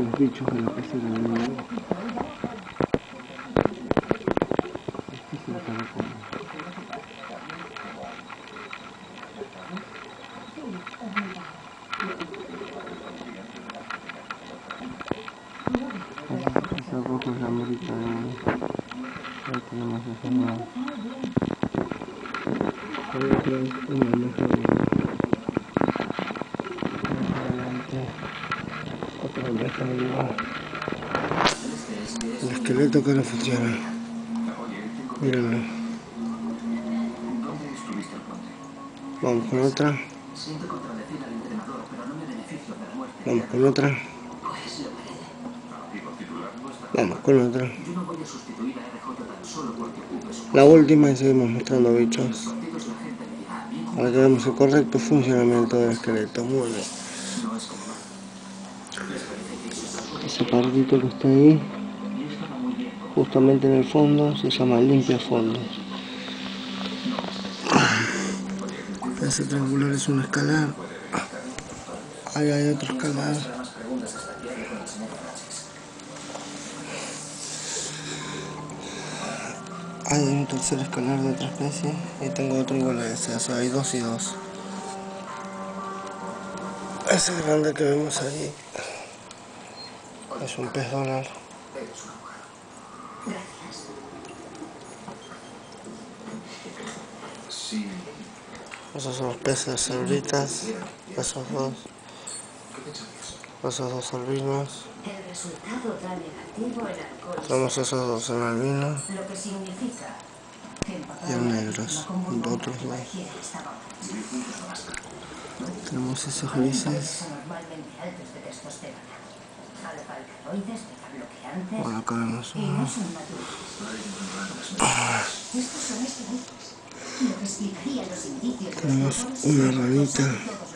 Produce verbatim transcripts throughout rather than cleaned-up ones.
los bichos de la pecera de nuevo. Este es el caracol. Ese rojo es la morita de nuevo. Ahí tenemos esa nueva. Ahí atrás una mejor. El esqueleto que no funciona. Mírenlo. Vamos con otra. Vamos con otra. Vamos con otra. La última y seguimos mostrando bichos. Ahora que vemos el correcto funcionamiento del esqueleto. Muy bien. Ese pardito que está ahí, justamente en el fondo, se llama limpia fondo. Ese triangular es un escalar. Ahí hay otro escalar. Ahí hay un tercer escalar de otra especie. Y tengo otro igual a ese. O sea, hay dos y dos. Ese grande que vemos ahí es un pez dólar. Esos son los peces cerbritas, esos dos, esos dos albinos. Tenemos esos dos en albino y en negros, otros dos. Tenemos esos grises. Bueno, acá vemos uno. Tenemos una ranita.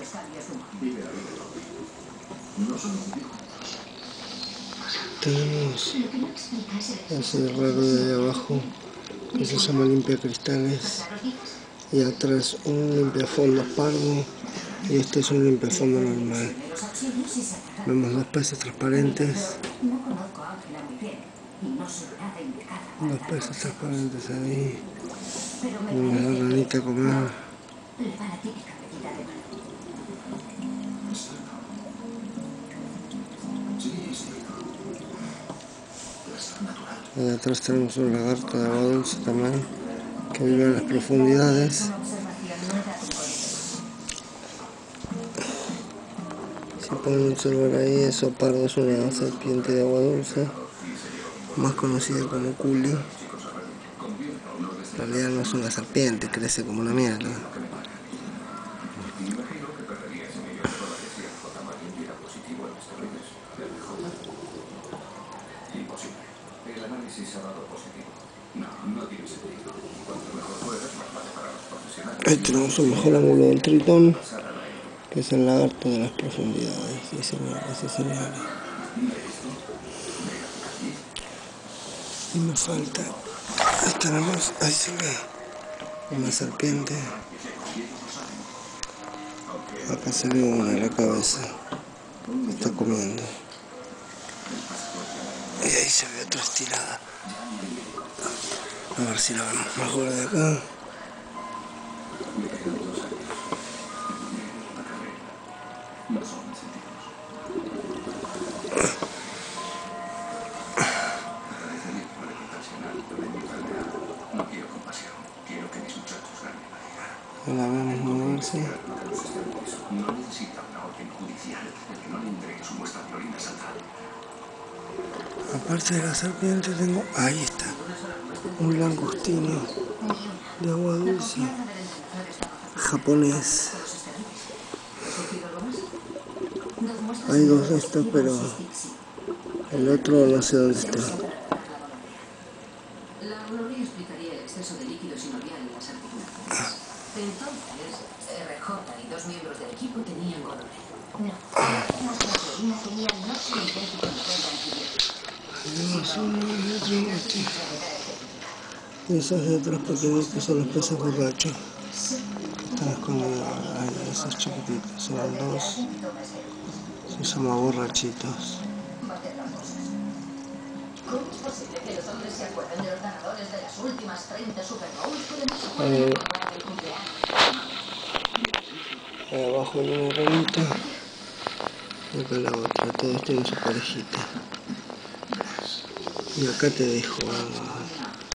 Tenemos ese raro de ahí abajo que se llama limpia cristales. Y atrás un limpiafondos pardo. Y este es un limpiafondo normal. Vemos dos peces transparentes. Dos peces transparentes ahí. Una ranita comer. Ahí atrás tenemos un lagarto de agua dulce también, que vive en las profundidades. Si pueden observar ahí, eso pardo es una serpiente de agua dulce, más conocida como culi. En realidad no es una serpiente, crece como una mierda. Ahí tenemos un mejor ángulo del tritón, que es el lagarto de las profundidades. Sí, señores, sí, señores. Y me falta, ahí tenemos, ahí se ve una serpiente. Acá se ve una en la cabeza, que está comiendo. Y ahí se ve otra estirada. A ver si la vemos mejor de acá. La vemos moverse. Aparte de la serpiente tengo, ahí está, un langostino de agua dulce japonés. Hay dos de estos, pero el otro no sé dónde está. La gloria explicaría el exceso de líquido sinovial en las articulaciones. Entonces, R J y dos miembros del equipo tenían gonorrea. No, las proteínas tenían no idéntico nivel de antibióticos. Tenemos uno y otro este. Y esos de otros pequeñitos son los peces borrachos. Están escondidos ahí, esos chiquititos, son dos. Se llaman borrachitos. ¿Cómo es posible que los hombres se acuerden de los ganadores de las últimas treinta Super Bowls, pero no se A acuerden ver, de recordar el cumpleaños? ahí abajo en una ramita y acá la otra, todos tienen su parejita. Y acá te dejo.